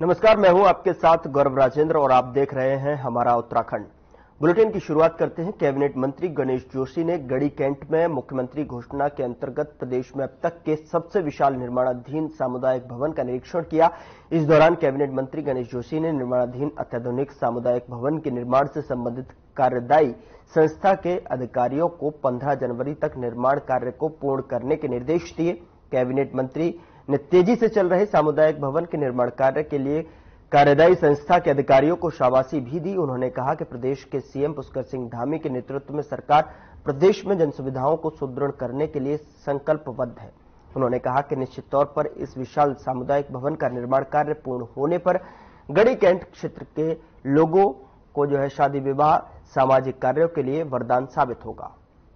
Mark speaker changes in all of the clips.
Speaker 1: नमस्कार, मैं हूं आपके साथ गौरव राजेंद्र और आप देख रहे हैं हमारा उत्तराखंड। बुलेटिन की शुरुआत करते हैं। कैबिनेट मंत्री गणेश जोशी ने गढ़ी कैंट में मुख्यमंत्री घोषणा के अंतर्गत प्रदेश में अब तक के सबसे विशाल निर्माणाधीन सामुदायिक भवन का निरीक्षण किया। इस दौरान कैबिनेट मंत्री गणेश जोशी ने निर्माणाधीन अत्याधुनिक सामुदायिक भवन के निर्माण से संबंधित कार्यदायी संस्था के अधिकारियों को 15 जनवरी तक निर्माण कार्य को पूर्ण करने के निर्देश दिए। कैबिनेट मंत्री ने तेजी से चल रहे सामुदायिक भवन के निर्माण कार्य के लिए कार्यदायी संस्था के अधिकारियों को शाबाशी भी दी। उन्होंने कहा कि प्रदेश के सीएम पुष्कर सिंह धामी के नेतृत्व में सरकार प्रदेश में जन सुविधाओं को सुदृढ़ करने के लिए संकल्पबद्ध है। उन्होंने कहा कि निश्चित तौर पर इस विशाल सामुदायिक भवन का निर्माण कार्य पूर्ण होने पर गढ़ी कैंट क्षेत्र के लोगों को शादी विवाह सामाजिक कार्यों के लिए वरदान साबित होगा।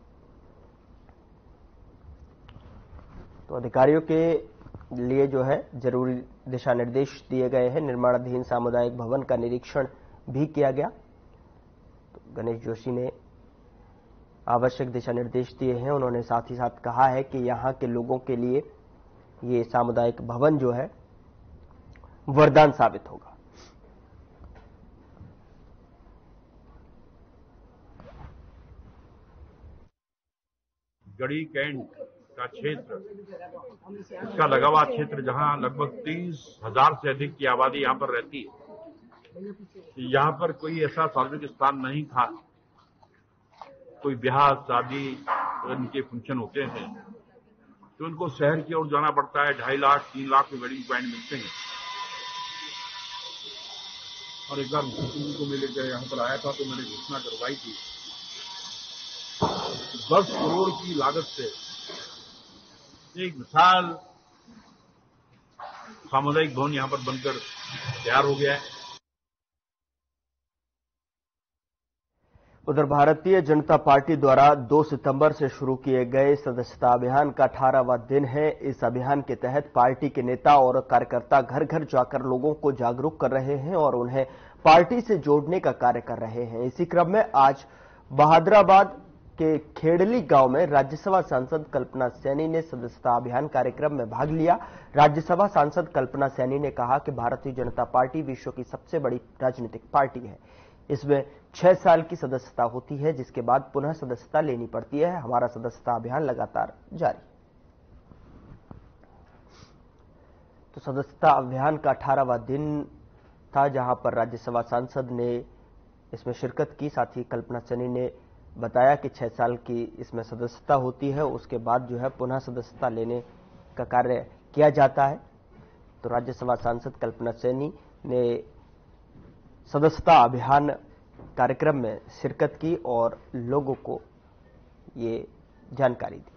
Speaker 1: तो अधिकारियों के लिए जरूरी दिशा निर्देश दिए गए हैं। निर्माणाधीन सामुदायिक भवन का निरीक्षण भी किया गया। तो गणेश जोशी ने आवश्यक दिशा निर्देश दिए हैं। उन्होंने साथ ही साथ कहा है कि यहां के लोगों के लिए ये सामुदायिक भवन वरदान साबित होगा।
Speaker 2: गढ़ी कैंट का क्षेत्र, इसका लगावा क्षेत्र, जहां लगभग 30,000 से अधिक की आबादी यहां पर रहती है। यहां पर कोई ऐसा सार्वजनिक स्थान नहीं था, कोई ब्याह शादी इनके फंक्शन होते हैं तो उनको शहर की ओर जाना पड़ता है। 2.5 लाख 3 लाख में वेडिंग पॉइंट मिलते हैं। और एक बार मुख्यमंत्री को मैं लेकर यहां पर आया था तो मैंने घोषणा करवाई थी 10 करोड़ की लागत से एक विशाल सामुदायिक भवन यहां पर बनकर तैयार हो गया है।
Speaker 1: उधर भारतीय जनता पार्टी द्वारा 2 सितंबर से शुरू किए गए सदस्यता अभियान का 18वां दिन है। इस अभियान के तहत पार्टी के नेता और कार्यकर्ता घर घर जाकर लोगों को जागरूक कर रहे हैं और उन्हें पार्टी से जोड़ने का कार्य कर रहे हैं। इसी क्रम में आज बहादुराबाद के खेड़ली गांव में राज्यसभा सांसद कल्पना सैनी ने सदस्यता अभियान कार्यक्रम में भाग लिया। राज्यसभा सांसद कल्पना सैनी ने कहा कि भारतीय जनता पार्टी विश्व की सबसे बड़ी राजनीतिक पार्टी है। इसमें 6 साल की सदस्यता होती है, जिसके बाद पुनः सदस्यता लेनी पड़ती है। हमारा सदस्यता अभियान लगातार जारी। तो सदस्यता अभियान का 18वां दिन था, जहां पर राज्यसभा सांसद ने इसमें शिरकत की। साथ ही कल्पना सैनी ने बताया कि 6 साल की इसमें सदस्यता होती है, उसके बाद पुनः सदस्यता लेने का कार्य किया जाता है। तो राज्यसभा सांसद कल्पना सैनी ने सदस्यता अभियान कार्यक्रम में शिरकत की और लोगों को ये जानकारी दी।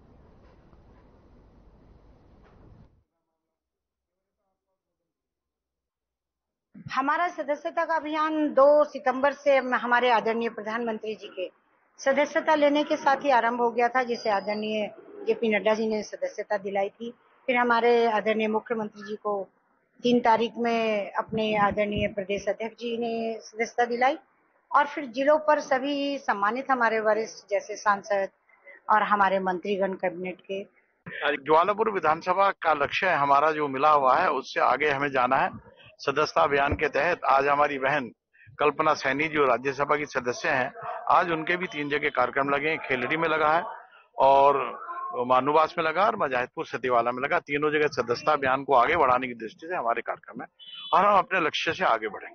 Speaker 3: हमारा सदस्यता का अभियान 2 सितंबर से हमारे आदरणीय प्रधानमंत्री जी के सदस्यता लेने के साथ ही आरंभ हो गया था, जिसे आदरणीय जेपी नड्डा जी ने सदस्यता दिलाई थी। फिर हमारे आदरणीय मुख्यमंत्री जी को 3 तारीख में अपने आदरणीय प्रदेश अध्यक्ष जी ने सदस्यता दिलाई और फिर जिलों पर सभी सम्मानित हमारे वरिष्ठ जैसे सांसद और हमारे मंत्रीगण कैबिनेट के।
Speaker 4: ज्वालापुर विधानसभा का लक्ष्य हमारा जो मिला हुआ है उससे आगे हमें जाना है। सदस्यता अभियान के तहत आज हमारी बहन कल्पना सैनी जो राज्यसभा की सदस्य हैं, आज उनके भी 3 जगह कार्यक्रम लगे हैं। खेलड़ी में लगा है और मानूवास में लगा और मजाहिदपुर सतीवाला में लगा। तीनों जगह सदस्यता अभियान को आगे बढ़ाने की दृष्टि से हमारे कार्यक्रम है और हम अपने लक्ष्य से आगे बढ़ेंगे।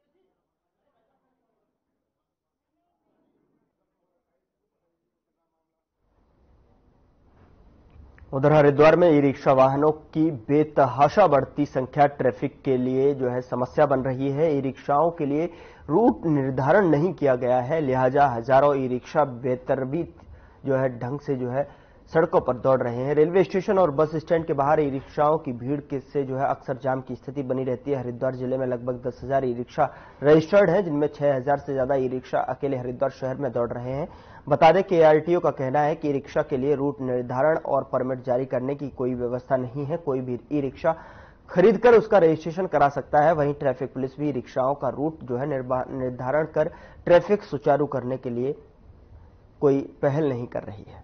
Speaker 1: उधर हरिद्वार में ई रिक्शा वाहनों की बेतहाशा बढ़ती संख्या ट्रैफिक के लिए समस्या बन रही है। ई रिक्शाओं के लिए रूट निर्धारण नहीं किया गया है, लिहाजा हजारों ई रिक्शा बेतरतीब ढंग से सड़कों पर दौड़ रहे हैं। रेलवे स्टेशन और बस स्टैंड के बाहर ई रिक्शाओं की भीड़ से अक्सर जाम की स्थिति बनी रहती है। हरिद्वार जिले में लगभग 10,000 ई रिक्शा रजिस्टर्ड हैं, जिनमें 6,000 से ज्यादा ई रिक्शा अकेले हरिद्वार शहर में दौड़ रहे हैं। बता दें कि ARTO का कहना है कि ई रिक्शा के लिए रूट निर्धारण और परमिट जारी करने की कोई व्यवस्था नहीं है। कोई भी ई रिक्शा खरीदकर उसका रजिस्ट्रेशन करा सकता है। वहीं ट्रैफिक पुलिस भी रिक्शाओं का रूट निर्धारण कर ट्रैफिक सुचारू करने के लिए कोई पहल नहीं कर रही है।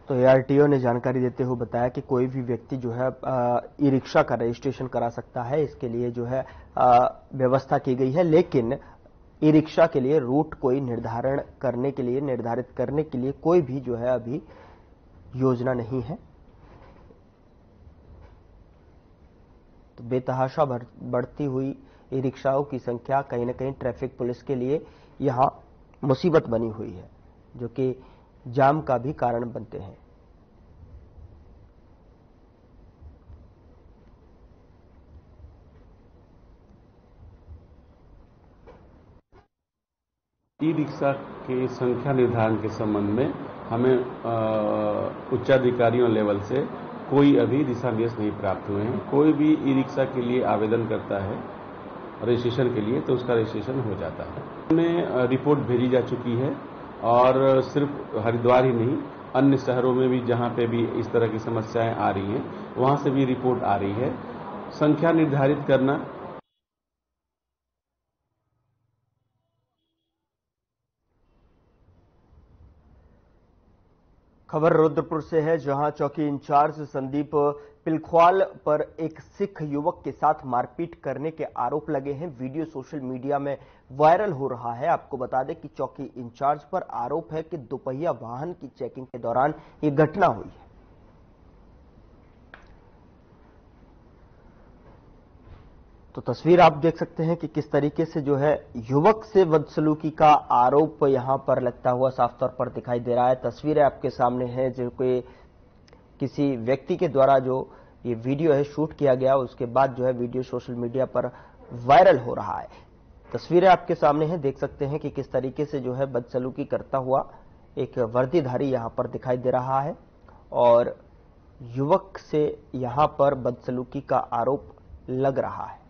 Speaker 1: तो एआरटीओ ने जानकारी देते हुए बताया कि कोई भी व्यक्ति जो है ई रिक्शा का रजिस्ट्रेशन करा सकता है। इसके लिए जो है व्यवस्था की गई है, लेकिन ई रिक्शा के लिए रूट कोई निर्धारित करने के लिए कोई भी जो है अभी योजना नहीं है। तो बेतहाशा बढ़ती हुई ई रिक्शाओं की संख्या कहीं न कहीं ट्रैफिक पुलिस के लिए यहां मुसीबत बनी हुई है, जो कि जाम का भी कारण बनते हैं।
Speaker 5: ई रिक्शा के संख्या निर्धारण के संबंध में हमें उच्चाधिकारियों लेवल से कोई अभी दिशा निर्देश नहीं प्राप्त हुए हैं। कोई भी ई रिक्शा के लिए आवेदन करता है रजिस्ट्रेशन के लिए तो उसका रजिस्ट्रेशन हो जाता है। हमें रिपोर्ट भेजी जा चुकी है और सिर्फ हरिद्वार ही नहीं, अन्य शहरों में भी जहां पे भी इस तरह की समस्याएं आ रही हैं वहां से भी रिपोर्ट आ रही है। संख्या निर्धारित करना
Speaker 1: खबर रुद्रपुर से है, जहां चौकी इंचार्ज संदीप पिलख्वाल पर एक सिख युवक के साथ मारपीट करने के आरोप लगे हैं। वीडियो सोशल मीडिया में वायरल हो रहा है। आपको बता दें कि चौकी इंचार्ज पर आरोप है कि दोपहिया वाहन की चेकिंग के दौरान ये घटना हुई है। तो तस्वीर आप देख सकते हैं कि किस तरीके से जो है युवक से बदसलूकी का आरोप यहां पर लगता हुआ साफ तौर पर दिखाई दे रहा है। तस्वीरें आपके सामने हैं, जो कि किसी व्यक्ति के द्वारा जो ये वीडियो है शूट किया गया, उसके बाद जो है वीडियो सोशल मीडिया पर वायरल हो रहा है। तस्वीरें आपके सामने हैं, देख सकते हैं कि किस तरीके से जो है बदसलूकी करता हुआ एक वर्दीधारी यहां पर दिखाई दे रहा है और युवक से यहां पर बदसलूकी का आरोप लग रहा है।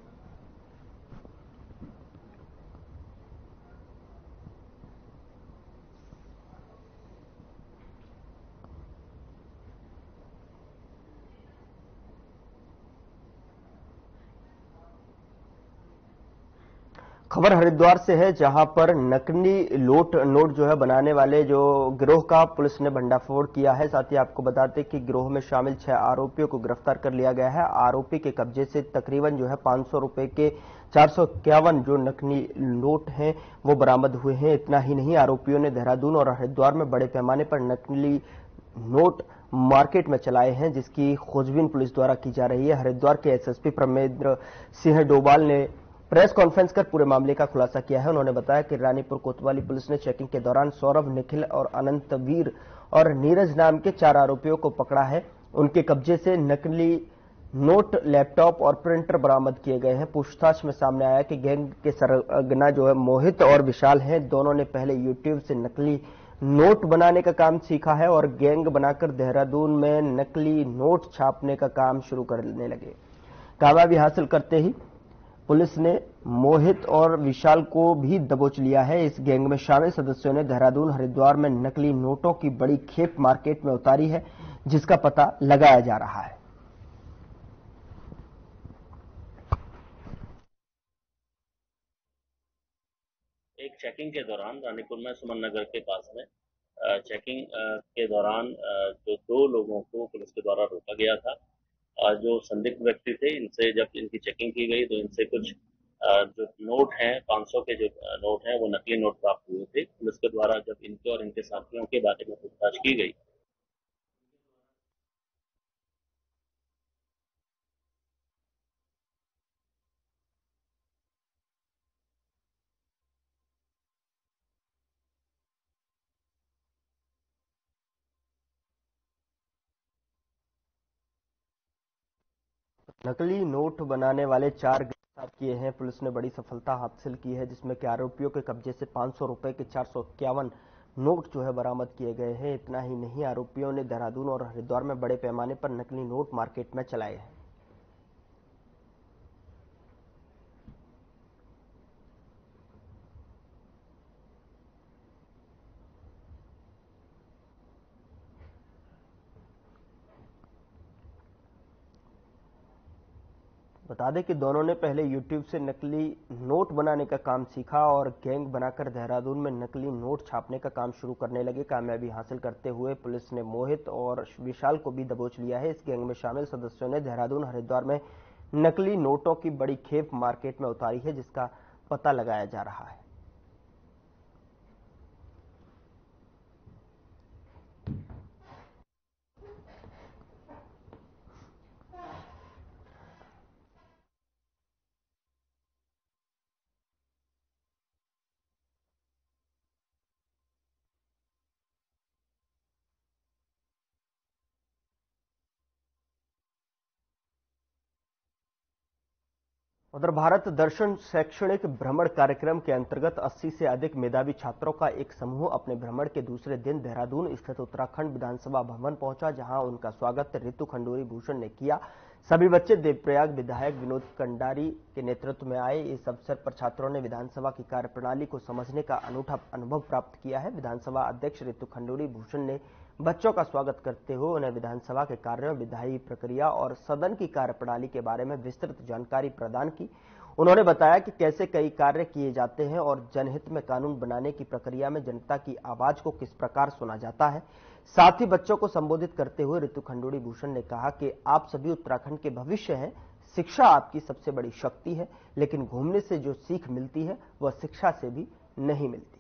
Speaker 1: खबर हरिद्वार से है, जहां पर नकली नोट जो है बनाने वाले जो गिरोह का पुलिस ने भंडाफोड़ किया है। साथ ही आपको बताते कि गिरोह में शामिल 6 आरोपियों को गिरफ्तार कर लिया गया है। आरोपी के कब्जे से तकरीबन जो है 500 रुपए के 451 जो नकली नोट हैं वो बरामद हुए हैं। इतना ही नहीं, आरोपियों ने देहरादून और हरिद्वार में बड़े पैमाने पर नकली नोट मार्केट में चलाए हैं, जिसकी खोजबीन पुलिस द्वारा की जा रही है। हरिद्वार के एसएसपी प्रमेंद्र सिंह डोभाल ने प्रेस कॉन्फ्रेंस कर पूरे मामले का खुलासा किया है। उन्होंने बताया कि रानीपुर कोतवाली पुलिस ने चेकिंग के दौरान सौरभ, निखिल और अनंतवीर और नीरज नाम के 4 आरोपियों को पकड़ा है। उनके कब्जे से नकली नोट, लैपटॉप और प्रिंटर बरामद किए गए हैं। पूछताछ में सामने आया कि गैंग के सरगना जो है मोहित और विशाल हैं। दोनों ने पहले यूट्यूब से नकली नोट बनाने का काम सीखा है और गैंग बनाकर देहरादून में नकली नोट छापने का काम शुरू करने लगे। कामयाबी हासिल करते ही पुलिस ने मोहित और विशाल को भी दबोच लिया है। इस गैंग में शामिल सदस्यों ने देहरादून, हरिद्वार में नकली नोटों की बड़ी खेप मार्केट में उतारी है, जिसका पता लगाया जा रहा है।
Speaker 6: एक चेकिंग के दौरान रानीपुर में सुमन नगर के पास में चेकिंग के दौरान जो 2 लोगों को पुलिस के द्वारा रोका गया था। जो संदिग्ध व्यक्ति थे, इनसे जब इनकी चेकिंग की गई तो इनसे कुछ जो नोट हैं 500 के जो नोट हैं वो नकली नोट प्राप्त हुए थे। पुलिस के द्वारा जब इनके और इनके साथियों के बारे में पूछताछ की गई
Speaker 1: नकली नोट बनाने वाले 4 गिरफ्तार किए हैं। पुलिस ने बड़ी सफलता हासिल की है, जिसमें कि आरोपियों के कब्जे से 500 रुपए के 451 नोट जो है बरामद किए गए हैं। इतना ही नहीं, आरोपियों ने देहरादून और हरिद्वार में बड़े पैमाने पर नकली नोट मार्केट में चलाए हैं। बता बता दें कि दोनों ने पहले YouTube से नकली नोट बनाने का काम सीखा और गैंग बनाकर देहरादून में नकली नोट छापने का काम शुरू करने लगे। कामयाबी हासिल करते हुए पुलिस ने मोहित और विशाल को भी दबोच लिया है। इस गैंग में शामिल सदस्यों ने देहरादून हरिद्वार में नकली नोटों की बड़ी खेप मार्केट में उतारी है, जिसका पता लगाया जा रहा है। उधर भारत दर्शन शैक्षणिक भ्रमण कार्यक्रम के अंतर्गत 80 से अधिक मेधावी छात्रों का एक समूह अपने भ्रमण के दूसरे दिन देहरादून स्थित उत्तराखंड विधानसभा भवन पहुंचा, जहां उनका स्वागत ऋतु खंडूरी भूषण ने किया। सभी बच्चे देवप्रयाग विधायक विनोद कंडारी के नेतृत्व में आए। इस अवसर पर छात्रों ने विधानसभा की कार्यप्रणाली को समझने का अनूठा अनुभव प्राप्त किया है। विधानसभा अध्यक्ष ऋतु खंडूरी भूषण ने बच्चों का स्वागत करते हुए उन्हें विधानसभा के कार्यों, विधायी प्रक्रिया और सदन की कार्यप्रणाली के बारे में विस्तृत जानकारी प्रदान की। उन्होंने बताया कि कैसे कई कार्य किए जाते हैं और जनहित में कानून बनाने की प्रक्रिया में जनता की आवाज को किस प्रकार सुना जाता है। साथ ही बच्चों को संबोधित करते हुए ऋतु खंडूरी भूषण ने कहा कि आप सभी उत्तराखंड के भविष्य हैं। शिक्षा आपकी सबसे बड़ी शक्ति है, लेकिन घूमने से जो सीख मिलती है वह शिक्षा से भी नहीं मिलती।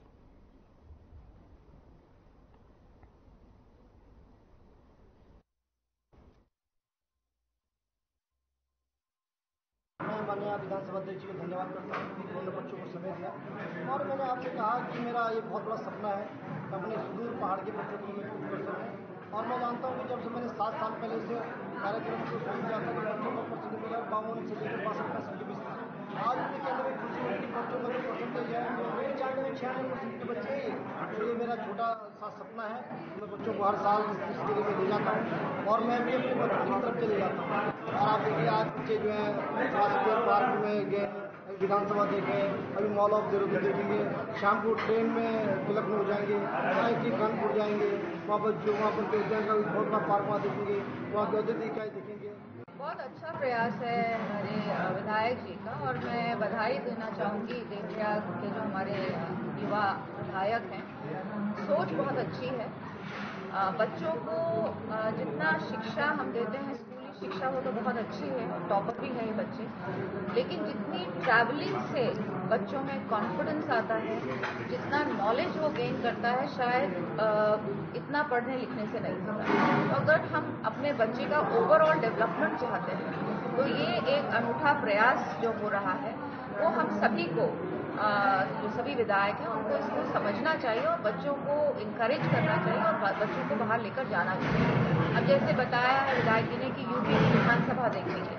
Speaker 7: माननीय विधानसभा अध्यक्ष को धन्यवाद करता हूँ कि उन्होंने बच्चों को समय दिया। और मैंने आपसे कहा कि मेरा ये बहुत बड़ा सपना है कि अपने सुदूर पहाड़ के बच्चों को मैं छूट कर सकूँ। और मैं जानता हूँ कि जब से मैंने 7 साल पहले से कार्यक्रम को शुरू किया था, बच्चों का परसेंटेज 52 से लेकर 62% के बीच। आज मुझे कहने में खुशी होती है कि बच्चों का जो परसेंटेज है 95-96% के बच्चे ही। तो ये मेरा छोटा सा सपना है। मैं बच्चों को हर साल इसके लिए ले जाता हूँ और मैं भी अपने बच्चों की तरफ से ले जाता हूँ। और आप देखिए आज बच्चे जो है राष्ट्रीय पार्क में गए, विधानसभा देखे, अभी मॉल ऑफ देहरादून देखेंगे, शाम को ट्रेन में तिलक हो जाएंगे, IIT कानपुर जाएंगे, वहाँ पर उद्यान का बहुत बड़ा पार्क वहाँ देखेंगे, वहाँ की अतिथि इकाई देखेंगे।
Speaker 8: बहुत अच्छा प्रयास है हमारे विधायक जी का और मैं बधाई देना चाहूँगी देवप्रयाग के जो हमारे युवा विधायक हैं। सोच बहुत अच्छी है। बच्चों को जितना शिक्षा हम देते हैं, स्कूली शिक्षा वो तो बहुत अच्छी है, टॉपर भी है ये बच्चे, लेकिन जितनी ट्रैवलिंग से बच्चों में कॉन्फिडेंस आता है, जितना नॉलेज वो गेन करता है, शायद इतना पढ़ने लिखने से नहीं होता। तो अगर हम अपने बच्चे का ओवरऑल डेवलपमेंट चाहते हैं तो ये एक अनूठा प्रयास जो हो रहा है वो हम सभी को, जो सभी विधायक हैं उनको इसको समझना चाहिए और बच्चों को इनकरेज करना चाहिए और बच्चों को बाहर लेकर जाना चाहिए। अब जैसे बताया है विधायक जी ने कि यूपी की विधानसभा देखेंगे।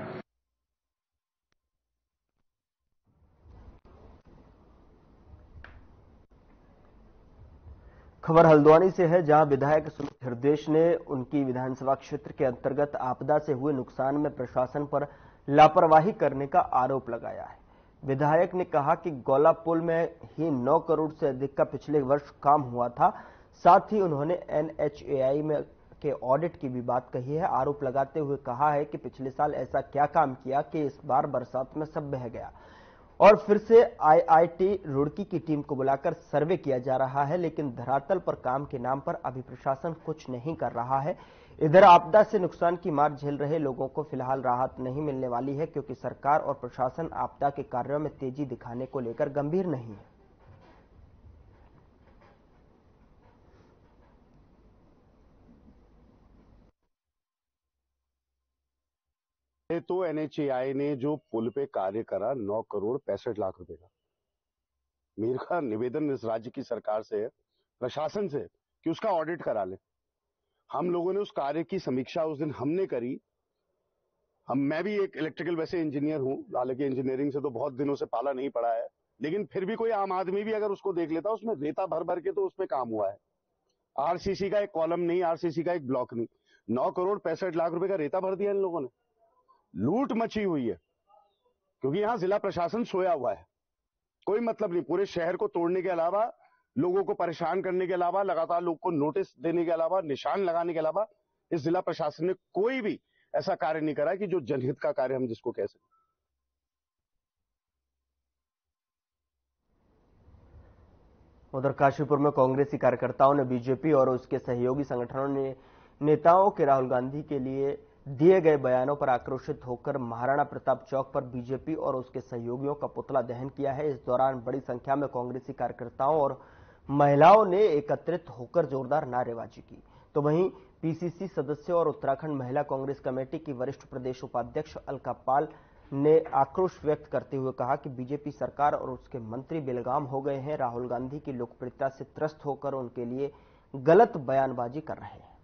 Speaker 1: खबर हल्द्वानी से है, जहां विधायक सुमित हृदयेश ने उनकी विधानसभा क्षेत्र के अंतर्गत आपदा से हुए नुकसान में प्रशासन पर लापरवाही करने का आरोप लगाया है। विधायक ने कहा कि गौला पुल में ही 9 करोड़ से अधिक का पिछले वर्ष काम हुआ था। साथ ही उन्होंने NHAI में के ऑडिट की भी बात कही है। आरोप लगाते हुए कहा है कि पिछले साल ऐसा क्या काम किया कि इस बार बरसात में सब बह गया और फिर से IIT रुड़की की टीम को बुलाकर सर्वे किया जा रहा है, लेकिन धरातल पर काम के नाम पर अभी प्रशासन कुछ नहीं कर रहा है। इधर आपदा से नुकसान की मार झेल रहे लोगों को फिलहाल राहत नहीं मिलने वाली है, क्योंकि सरकार और प्रशासन आपदा के कार्यों में तेजी दिखाने को लेकर गंभीर नहीं है।
Speaker 9: तो NHAI ने जो पुल पे कार्य करा 9 करोड़ 65 लाख रुपए का। मेरा निवेदन इस राज्य की सरकार से है, प्रशासन से, कि उसका ऑडिट करा ले। हम लोगों ने उस कार्य की समीक्षा उस दिन हमने करी। मैं भी एक इलेक्ट्रिकल वैसे इंजीनियर हूं, हालांकि इंजीनियरिंग से तो बहुत दिनों से पाला नहीं पड़ा है, लेकिन फिर भी कोई आम आदमी भी अगर उसको देख लेता, उसमें रेता भर भर के तो उसमें काम हुआ है। RCC का एक कॉलम नहीं, RCC का एक ब्लॉक नहीं, 9 करोड़ 65 लाख रुपए का रेता भर दिया इन लोगों ने। लूट मची हुई है, क्योंकि यहां जिला प्रशासन सोया हुआ है। कोई मतलब नहीं, पूरे शहर को तोड़ने के अलावा, लोगों को परेशान करने के अलावा, लगातार लोग को नोटिस देने के अलावा, निशान लगाने के अलावा इस जिला प्रशासन ने कोई भी ऐसा कार्य नहीं करा कि जो जनहित का कार्य हम जिसको कह सकते।
Speaker 1: उधर काशीपुर में कांग्रेसी कार्यकर्ताओं ने बीजेपी और उसके सहयोगी संगठनों ने नेताओं के राहुल गांधी के लिए दिए गए बयानों पर आक्रोशित होकर महाराणा प्रताप चौक पर बीजेपी और उसके सहयोगियों का पुतला दहन किया है। इस दौरान बड़ी संख्या में कांग्रेसी कार्यकर्ताओं और महिलाओं ने एकत्रित होकर जोरदार नारेबाजी की। तो वहीं पीसीसी सदस्य और उत्तराखंड महिला कांग्रेस कमेटी की वरिष्ठ प्रदेश उपाध्यक्ष अलका पाल ने आक्रोश व्यक्त करते हुए कहा कि बीजेपी सरकार और उसके मंत्री बेलगाम हो गए हैं, राहुल गांधी की लोकप्रियता से त्रस्त होकर उनके लिए गलत बयानबाजी कर रहे हैं।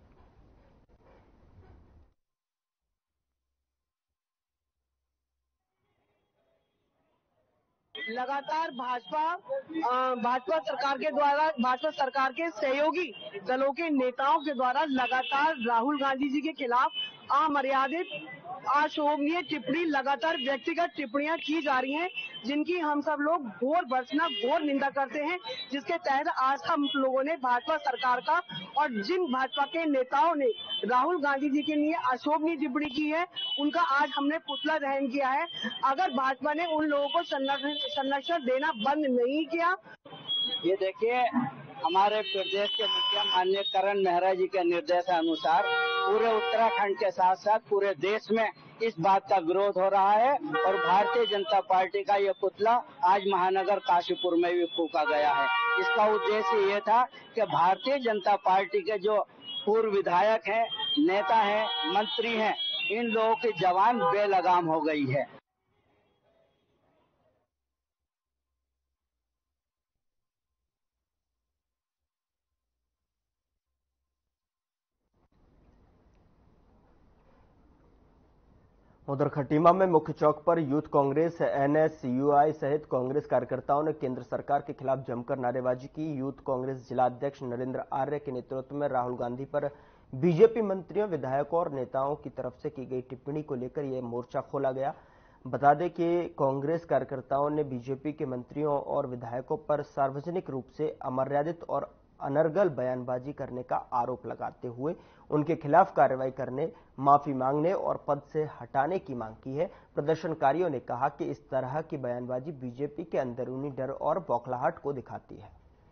Speaker 10: लगातार भाजपा सरकार के सहयोगी दलों के नेताओं के द्वारा लगातार राहुल गांधी जी के खिलाफ अमर्यादित अशोभनीय टिप्पणी, लगातार व्यक्तिगत टिप्पणियां की जा रही हैं, जिनकी हम सब लोग घोर निंदा करते हैं। जिसके तहत आज हम लोगों ने भाजपा सरकार का और जिन भाजपा के नेताओं ने राहुल गांधी जी के लिए अशोभनीय टिप्पणी की है, उनका आज हमने पुतला दहन किया है। अगर भाजपा ने उन लोगों को संरक्षण देना बंद नहीं किया,
Speaker 11: ये देखिए, हमारे प्रदेश के मुखिया माननीय करण मेहरा जी के निर्देशानुसार पूरे उत्तराखंड के साथ साथ पूरे देश में इस बात का विरोध हो रहा है और भारतीय जनता पार्टी का ये पुतला आज महानगर काशीपुर में भी फूंका गया है। इसका उद्देश्य ये था कि भारतीय जनता पार्टी के जो पूर्व विधायक हैं, नेता हैं, मंत्री हैं, इन लोगों की जवान बेलगाम हो गई है।
Speaker 1: उधर खटीमा में मुख्य चौक पर यूथ कांग्रेस, एनएसयूआई सहित कांग्रेस कार्यकर्ताओं ने केंद्र सरकार के खिलाफ जमकर नारेबाजी की। यूथ कांग्रेस जिला अध्यक्ष नरेंद्र आर्य के नेतृत्व में राहुल गांधी पर बीजेपी मंत्रियों, विधायकों और नेताओं की तरफ से की गई टिप्पणी को लेकर यह मोर्चा खोला गया। बता दें कि कांग्रेस कार्यकर्ताओं ने बीजेपी के मंत्रियों और विधायकों पर सार्वजनिक रूप से अमर्यादित और अनर्गल बयानबाजी करने का आरोप लगाते हुए उनके खिलाफ कार्रवाई करने, माफी मांगने और पद से हटाने की मांग की है। प्रदर्शनकारियों ने कहा कि इस तरह की बयानबाजी बीजेपी के अंदरूनी डर और बौखलाहट को दिखाती है।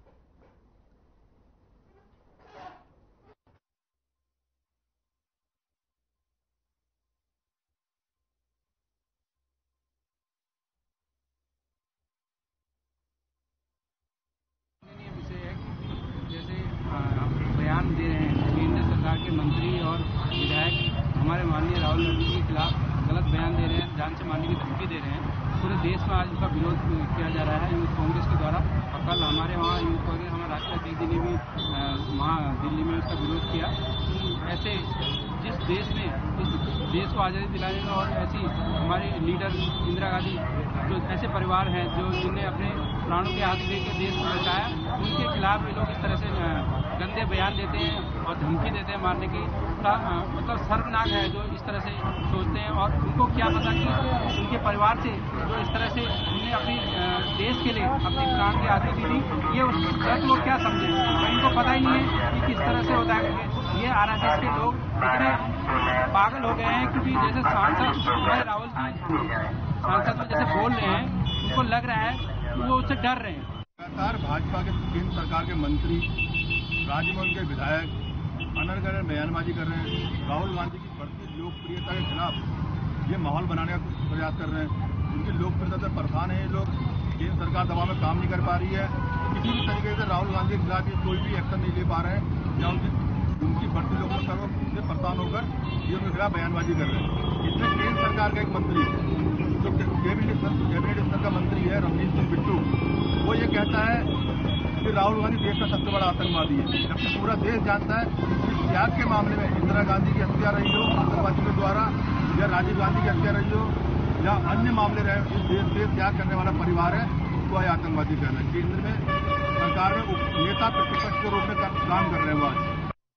Speaker 12: बयान दे रहे हैं केंद्र सरकार के मंत्री और विधायक हमारे माननीय राहुल गांधी के खिलाफ गलत बयान दे रहे हैं, जान से मारने की धमकी दे रहे हैं। पूरे देश में आज उनका विरोध किया जा रहा है यूथ कांग्रेस के द्वारा। और कल हमारे वहाँ यूथ कांग्रेस हमारे राष्ट्रीय अध्यक्ष जी ने भी वहाँ दिल्ली में उसका विरोध किया। ऐसे जिस देश में इस देश को आज़ादी दिलाने में और ऐसी हमारे लीडर इंदिरा गांधी जो ऐसे परिवार हैं जो जिनने अपने प्राणों के हाथ दे के देश को बचाया, उनके खिलाफ ये लोग इस तरह से गंदे बयान देते हैं और धमकी देते हैं मारने की। मतलब शर्मनाक है जो इस तरह से सोचते हैं। और उनको क्या पता कि उनके परिवार से जो इस तरह से उन्हें अपनी देश के लिए अपनी प्राण की आहुति दी, ये उस दर्द को क्या समझे। तो इनको पता ही नहीं है कि किस तरह से होता है। ये आरएसएस के लोग इतने पागल हो गए हैं क्योंकि जैसे सांसद राहुल जी सांसद में जैसे बोल रहे हैं, उनको लग रहा है कि वो उससे डर रहे हैं।
Speaker 13: लगातार भाजपा के केंद्र सरकार के मंत्री, राज्य में उनके विधायक अनर्गल बयानबाजी कर रहे हैं। राहुल गांधी की बढ़ती लोकप्रियता के खिलाफ ये माहौल बनाने का प्रयास कर रहे हैं। उनकी लोकप्रियता से परेशान है ये लोग। केंद्र सरकार दबाव में काम नहीं कर पा रही है। किसी भी तरीके से राहुल गांधी के खिलाफ कोई भी एक्शन नहीं ले पा रहे हैं या उनकी बढ़ती लोकप्रियता से परेशान होकर ये उनके खिलाफ बयानबाजी कर रहे हैं। इसमें केंद्र सरकार का एक मंत्री जो कैबिनेट स्तर का मंत्री है, रवनीत सिंह बिट्टू, वो ये कहता है कि राहुल गांधी देश का सबसे बड़ा आतंकवादी है, जबकि पूरा देश जानता है कि त्याग के मामले में इंदिरा गांधी की हत्या रही हो आतंकवादियों के द्वारा या राजीव गांधी की हत्या रही हो या अन्य मामले रहे, इस देश त्याग करने वाला परिवार है उसको ये आतंकवादी कर रहे हैं। केंद्र में सरकार में नेता प्रतिपक्ष के रूप में काम कर रहे हैं वो आज।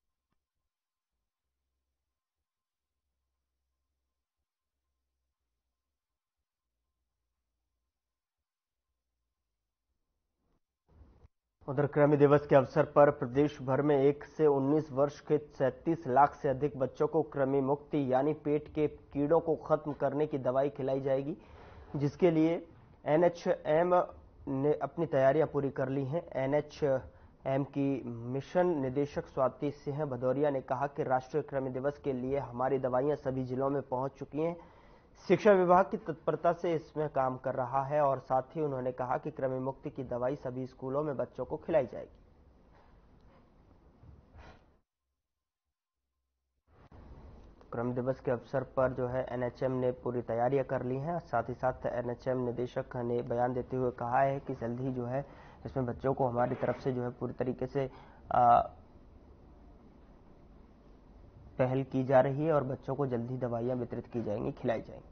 Speaker 1: उधर कृमि दिवस के अवसर पर प्रदेश भर में 1 से 19 वर्ष के 37 लाख से अधिक बच्चों को कृमि मुक्ति यानी पेट के कीड़ों को खत्म करने की दवाई खिलाई जाएगी, जिसके लिए एनएचएम ने अपनी तैयारियां पूरी कर ली हैं। एनएचएम की मिशन निदेशक स्वाति सिंह भदौरिया ने कहा कि राष्ट्रीय कृमि दिवस के लिए हमारी दवाइयां सभी जिलों में पहुंच चुकी हैं। शिक्षा विभाग की तत्परता से इसमें काम कर रहा है और साथ ही उन्होंने कहा कि कृमि मुक्ति की दवाई सभी स्कूलों में बच्चों को खिलाई जाएगी। कृमि दिवस के अवसर पर जो है एनएचएम ने पूरी तैयारियां कर ली हैं। साथ ही साथ एनएचएम निदेशक ने बयान देते हुए कहा है कि जल्द ही जो है इसमें बच्चों को हमारी तरफ से जो है पूरी तरीके से पहल की जा रही है और बच्चों को जल्द ही दवाइयां वितरित की जाएंगी, खिलाई जाएंगी।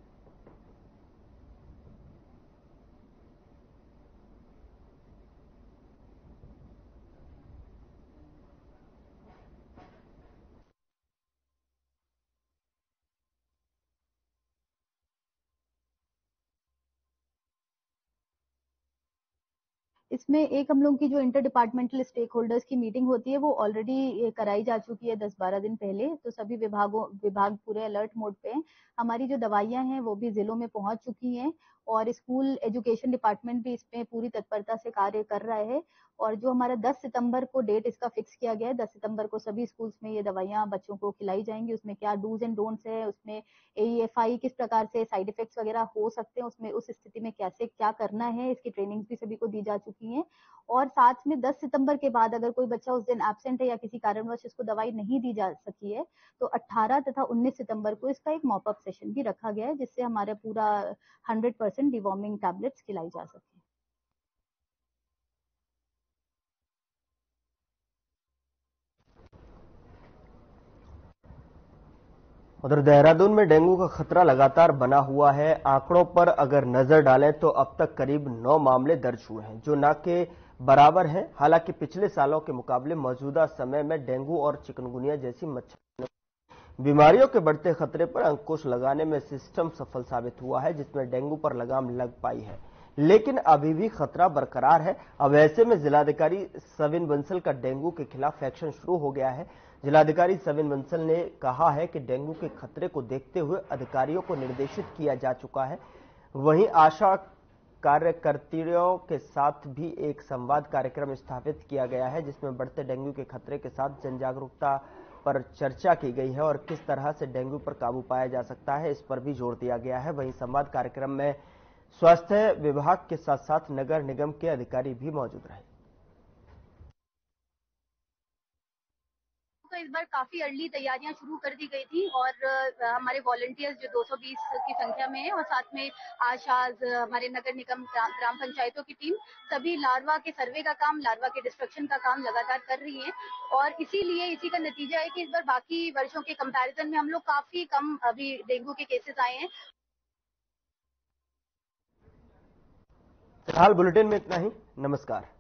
Speaker 14: इसमें एक हम लोगों की जो इंटर डिपार्टमेंटल स्टेक होल्डर्स की मीटिंग होती है वो ऑलरेडी कराई जा चुकी है 10-12 दिन पहले। तो सभी विभाग पूरे अलर्ट मोड पे हैं। हमारी जो दवाइयां हैं वो भी जिलों में पहुंच चुकी हैं और स्कूल एजुकेशन डिपार्टमेंट भी इसमें पूरी तत्परता से कार्य कर रहा है। और जो हमारा 10 सितंबर को डेट इसका फिक्स किया गया है, 10 सितंबर को सभी स्कूल्स में ये दवाइयां बच्चों को खिलाई जाएंगी। उसमें क्या डूज एंड डोंट्स है, उसमें AEFI किस प्रकार से साइड इफेक्ट्स वगैरह हो सकते हैं, उसमें उस स्थिति में कैसे क्या करना है, इसकी ट्रेनिंग्स भी सभी को दी जा चुकी हैं। और साथ में 10 सितंबर के बाद अगर कोई बच्चा उस दिन एब्सेंट है या किसी कारणवश इसको दवाई नहीं दी जा सकी है तो 18 तथा 19 सितंबर को इसका एक मॉपअप सेशन भी रखा गया है, जिससे हमारा पूरा 100% डिवॉर्मिंग टैबलेट्स खिलाई जा सके।
Speaker 1: उधर देहरादून में डेंगू का खतरा लगातार बना हुआ है। आंकड़ों पर अगर नजर डालें तो अब तक करीब 9 मामले दर्ज हुए हैं, जो न के बराबर हैं। हालांकि पिछले सालों के मुकाबले मौजूदा समय में डेंगू और चिकनगुनिया जैसी मच्छर बीमारियों के बढ़ते खतरे पर अंकुश लगाने में सिस्टम सफल साबित हुआ है, जिसमें डेंगू पर लगाम लग पाई है। लेकिन अभी भी खतरा बरकरार है। अब ऐसे में जिलाधिकारी सविन बंसल का डेंगू के खिलाफ एक्शन शुरू हो गया है। जिलाधिकारी सविन बंसल ने कहा है कि डेंगू के खतरे को देखते हुए अधिकारियों को निर्देशित किया जा चुका है। वहीं आशा कार्यकर्तियों के साथ भी एक संवाद कार्यक्रम स्थापित किया गया है, जिसमें बढ़ते डेंगू के खतरे के साथ जन जागरूकता पर चर्चा की गई है और किस तरह से डेंगू पर काबू पाया जा सकता है, इस पर भी जोर दिया गया है। वहीं संवाद कार्यक्रम में स्वास्थ्य विभाग के साथ साथ नगर निगम के अधिकारी भी मौजूद रहे।
Speaker 14: तो इस बार काफी अर्ली तैयारियां शुरू कर दी गई थी और हमारे वॉलंटियर्स जो 220 की संख्या में है और साथ में आशाज, हमारे नगर निगम ग्राम पंचायतों की टीम सभी लार्वा के सर्वे का काम, लार्वा के डिस्ट्रक्शन का काम लगातार कर रही है। और इसीलिए इसी का नतीजा है कि इस बार बाकी वर्षों के कंपैरिजन में हम लोग काफी कम अभी डेंगू के केसेस आए हैं।
Speaker 1: फिलहाल बुलेटिन में इतना ही। नमस्कार।